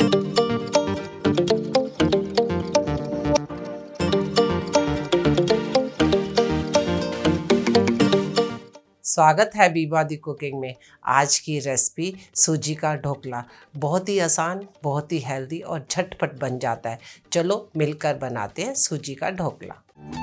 स्वागत है बीबा दी कुकिंग में। आज की रेसिपी सूजी का ढोकला, बहुत ही आसान, बहुत ही हेल्दी और झटपट बन जाता है। चलो मिलकर बनाते हैं सूजी का ढोकला।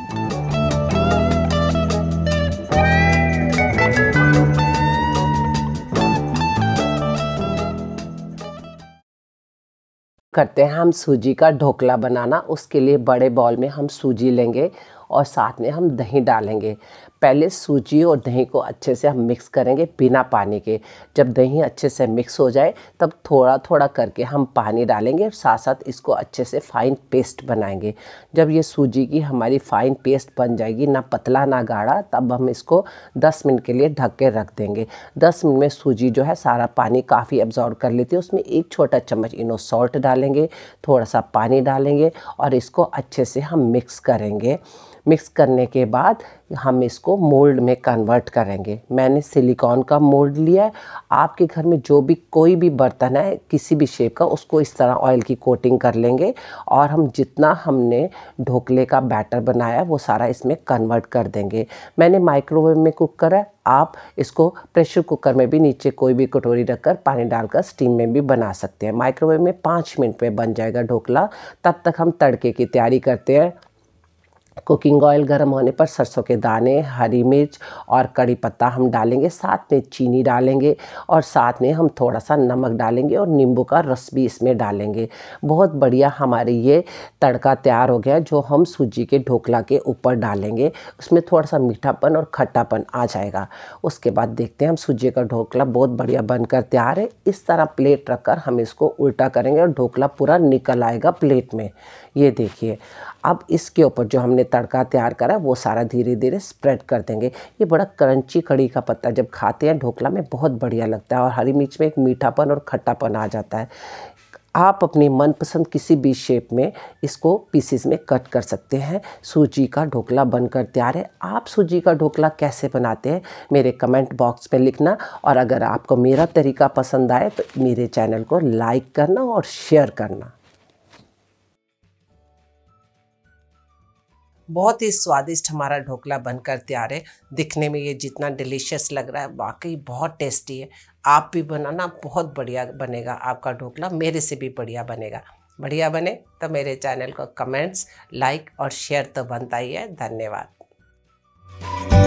करते हैं हम सूजी का ढोकला बनाना। उसके लिए बड़े बाउल में हम सूजी लेंगे और साथ में हम दही डालेंगे। पहले सूजी और दही को अच्छे से हम मिक्स करेंगे बिना पानी के। जब दही अच्छे से मिक्स हो जाए तब थोड़ा थोड़ा करके हम पानी डालेंगे और साथ साथ इसको अच्छे से फाइन पेस्ट बनाएंगे। जब ये सूजी की हमारी फाइन पेस्ट बन जाएगी, ना पतला ना गाढ़ा, तब हम इसको 10 मिनट के लिए ढक के रख देंगे। 10 मिनट में सूजी जो है सारा पानी काफ़ी एब्जॉर्ब कर लेती है। उसमें 1 छोटा चम्मच इनो सॉल्ट डालेंगे, थोड़ा सा पानी डालेंगे और इसको अच्छे से हम मिक्स करेंगे। मिक्स करने के बाद हम इसको मोल्ड में कन्वर्ट करेंगे। मैंने सिलिकॉन का मोल्ड लिया है। आपके घर में जो भी कोई भी बर्तन है किसी भी शेप का, उसको इस तरह ऑयल की कोटिंग कर लेंगे और हम जितना हमने ढोकले का बैटर बनाया वो सारा इसमें कन्वर्ट कर देंगे। मैंने माइक्रोवेव में कुक करा है। आप इसको प्रेशर कुकर में भी नीचे कोई भी कटोरी रखकर पानी डालकर स्टीम में भी बना सकते हैं। माइक्रोवेव में 5 मिनट में बन जाएगा ढोकला। तब तक हम तड़के की तैयारी करते हैं। कुकिंग ऑयल गर्म होने पर सरसों के दाने, हरी मिर्च और कड़ी पत्ता हम डालेंगे। साथ में चीनी डालेंगे और साथ में हम थोड़ा सा नमक डालेंगे और नींबू का रस भी इसमें डालेंगे। बहुत बढ़िया हमारे ये तड़का तैयार हो गया जो हम सूजी के ढोकला के ऊपर डालेंगे। उसमें थोड़ा सा मीठापन और खट्टापन आ जाएगा। उसके बाद देखते हैं हम सूजी का ढोकला बहुत बढ़िया बनकर तैयार है। इस तरह प्लेट रखकर हम इसको उल्टा करेंगे और ढोकला पूरा निकल आएगा प्लेट में। ये देखिए, अब इसके ऊपर जो हमने तड़का तैयार करा वो सारा धीरे धीरे स्प्रेड कर देंगे। ये बड़ा क्रंची कड़ी का पत्ता जब खाते हैं ढोकला में बहुत बढ़िया लगता है और हरी मिर्च में एक मीठापन और खट्टापन आ जाता है। आप अपनी मनपसंद किसी भी शेप में इसको पीसेस में कट कर सकते हैं। सूजी का ढोकला बनकर तैयार है। आप सूजी का ढोकला कैसे बनाते हैं मेरे कमेंट बॉक्स में लिखना, और अगर आपको मेरा तरीका पसंद आए तो मेरे चैनल को लाइक करना और शेयर करना। बहुत ही स्वादिष्ट हमारा ढोकला बनकर तैयार है। दिखने में ये जितना डिलीशियस लग रहा है, वाकई बहुत टेस्टी है। आप भी बनाना, बहुत बढ़िया बनेगा आपका ढोकला, मेरे से भी बढ़िया बनेगा। बढ़िया बने तो मेरे चैनल को कमेंट्स, लाइक और शेयर तो बनता ही है। धन्यवाद।